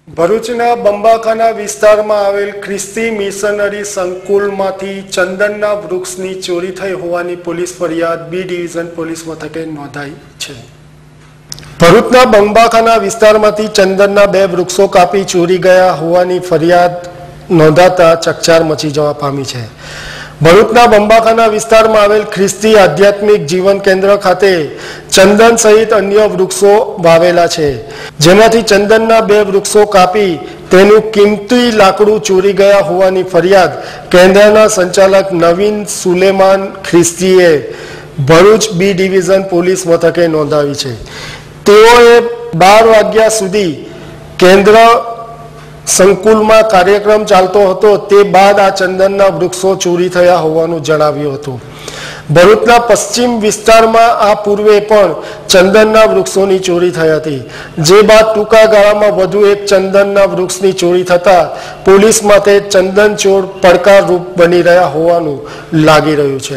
ભરૂચના બંબાખાના વિસ્તારમાં આવેલ ખ્રિસ્તી મિશનરી સંકુલમાંથી ચંદનના વૃક્ષની ચોરી થઈ હોવાની પોલીસ ફરિયાદ બી ડિવિઝન પોલીસ મથકે નોંધાઈ છે। ભરૂચના બંબાખાના વિસ્તારમાંથી ચંદનના 2 વૃક્ષો કાપી ચોરી ગયા હોવાની ફરિયાદ નોંધાતા ચકચાર મચી જવા પામી છે। ભરૂચના બંબાખાના વિસ્તારમાં આવેલ ખ્રિસ્તી આધ્યાત્મિક જીવન કેન્દ્ર ખાતે ચંદન સહિત અન્ય વૃક્ષો વાવેલા છે, જેમાંથી ચંદનના 2 વૃક્ષો કાપી તેનું કિંમતી લાકડું ચોરી ગયા હોવાની ફરિયાદ કેન્દ્રના સંચાલક નવીન સુલેમાન ખ્રિસ્તીએ ભરૂચ બી ડિવિઝન પોલીસ મથકે નોંધાવી છે। તેઓએ 12 વાગ્યા સુધી કેન્દ્ર સંકુલમાં કાર્યક્રમ ચાલતો હતો, તે બાદ આ ચંદનના વૃક્ષો ચોરી થયા હોવાનું જણાવ્યું હતું। ભરૂચના પશ્ચિમ વિસ્તારમાં આ પૂર્વે પણ ચંદનના વૃક્ષોની ચોરી થઈ હતી, જે બાદ ટૂંકા ગાળામાં વધુ એક ચંદનના વૃક્ષની ચોરી થતા પોલીસ માટે ચંદન ચોર પડકારરૂપ બની રહ્યા હોવાનું લાગી રહ્યું છે।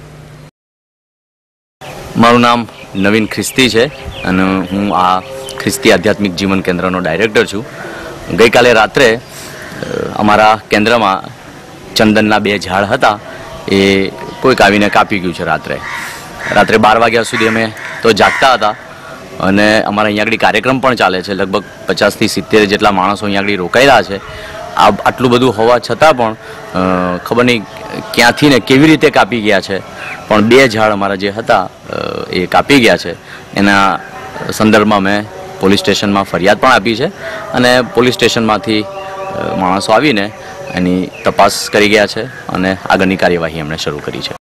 મારું નામ નવીન ખ્રિસ્તી છે અને હું આ ખ્રિસ્તી આધ્યાત્મિક જીવન કેન્દ્રનો ડાયરેક્ટર છું। ગઈકાલે રાત્રે અમારા કેન્દ્રમાં ચંદનના 2 ઝાડ હતા, એ કોઈક આવીને કાપી ગયું છે। રાત્રે 12 વાગ્યા સુધી અમે તો જાગતા હતા અને અમારા અહીંયા આગળ કાર્યક્રમ પણ ચાલે છે। લગભગ 50 થી 70 જેટલા માણસો અહીંયા આગળ રોકાયેલા છે। આટલું બધું હોવા છતાં પણ ખબર નહીં ક્યાંથી ને કેવી રીતે કાપી ગયા છે, પણ 2 ઝાડ અમારા જે હતા એ કાપી ગયા છે। એના સંદર્ભમાં મેં પોલીસ સ્ટેશનમાં ફરિયાદ પણ આપી છે અને પોલીસ સ્ટેશનમાંથી માણસો આવીને એની તપાસ કરી ગયા છે અને આગળની કાર્યવાહી એમણે શરૂ કરી છે।